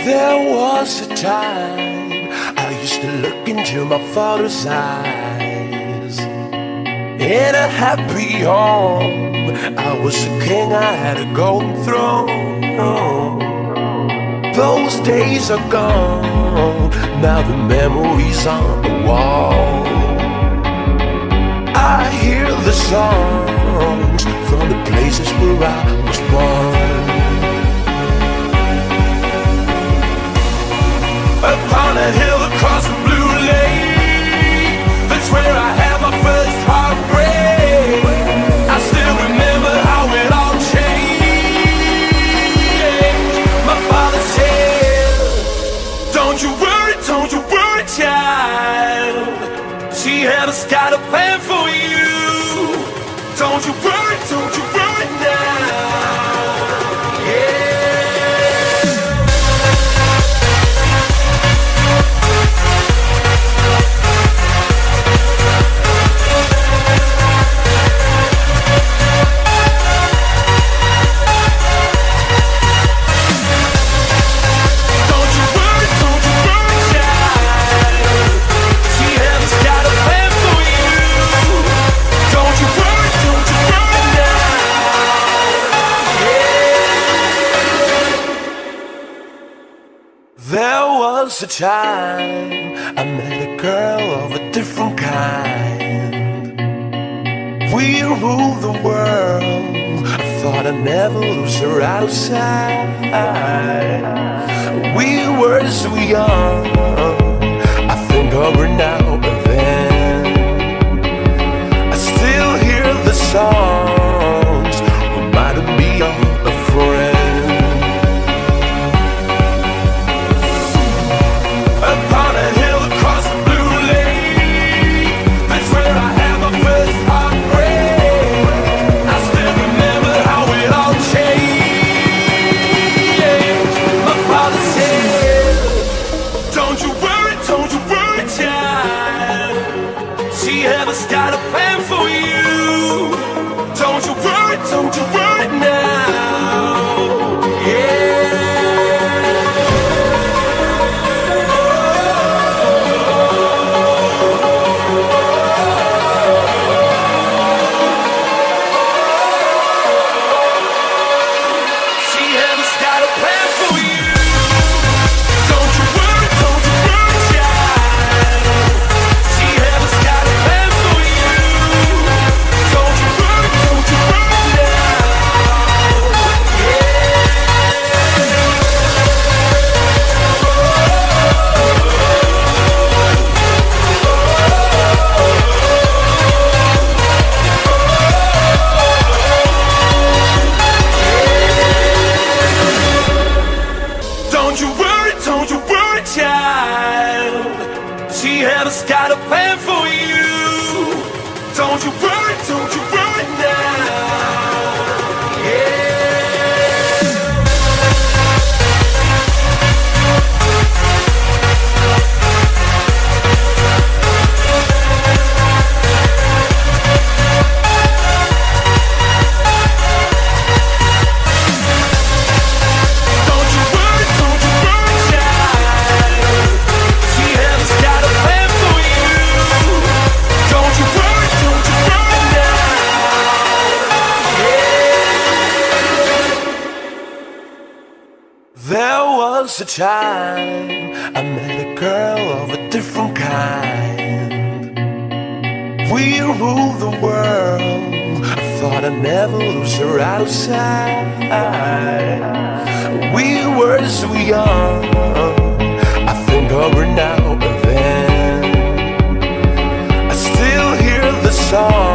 There was a time I used to look into my father's eyes. In a happy home, I was a king, I had a golden throne. Those days are gone, now the memories on the wall. I hear the songs from the places where I was born. Upon a hill across the blue lake, that's where I had my first heartbreak. I still remember how it all changed. My father said, don't you worry, child. See, heaven's got a plan for you. Don't you worry now. Yeah. There was a time I met a girl of a different kind. We ruled the world, I thought I'd never lose her out of sight. We were so young, I think of her now and then. I still hear the songs reminding me of a friend. Heaven's got a plan for you. Don't you worry now. Yeah. See, heaven's got a plan for you. Don't you worry, child. See, heaven's got a plan for you. Don't you worry now. Yeah. Don't you worry, child. See, heaven's got a plan for you. Don't you worry now. Yeah. Don't you worry, child. See, heaven's got a plan for you. Don't you worry now. Yeah. There was a time I met a girl of a different kind. We ruled the world, I thought I'd never lose her out of sight. We were so young, I think of her now and then. I still hear the song